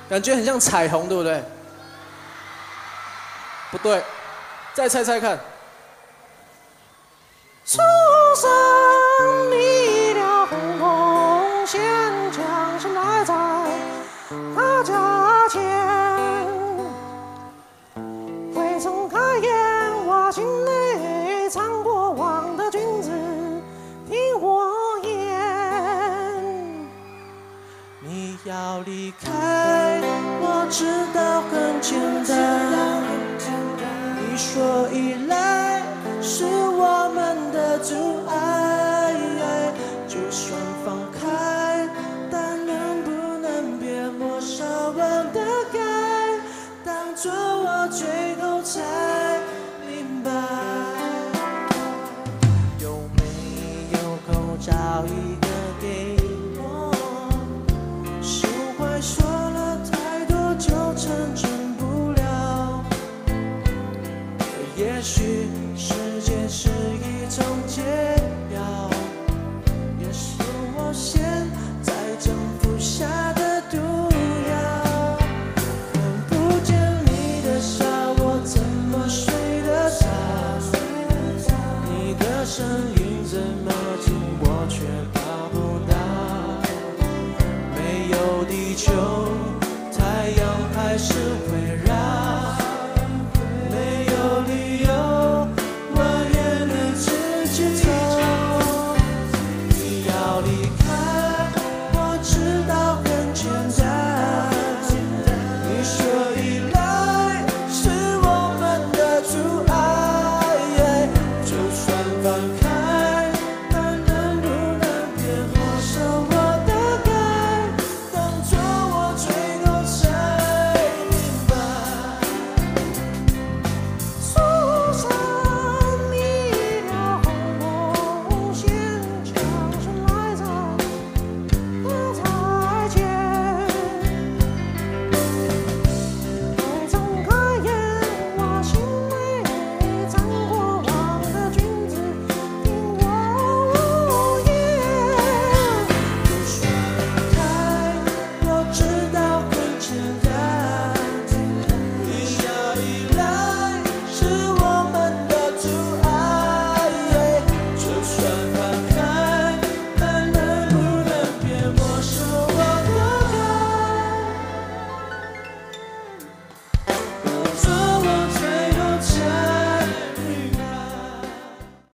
感觉很像彩虹，对不对？不对，再猜猜看。 出生离了红红线，将心赖在他家前。未曾开言，我心内藏过往的君子，听我言。你要离开，我知道很简单。你说依赖是我们的阻碍，就算放开，但能不能别抹杀我的爱，当作我最后才明白。有没有口罩一个给我？释怀说了太多就成真不了。也许时间是一种解药，也是我现在正服下的毒药。看不见你的笑，我怎么睡得着？你的声音这么近，我却抱不到。没有地球，太阳还是会